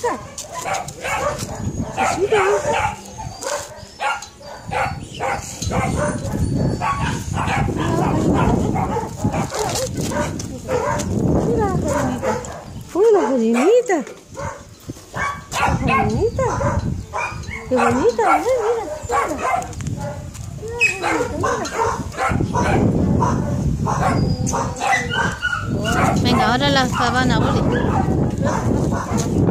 Chiquita. Chiquita. Mira la gallinita. Uy, la gallinita. La gallinita. Qué bonita, mira, mira. Venga, ahora la sabana, Oli.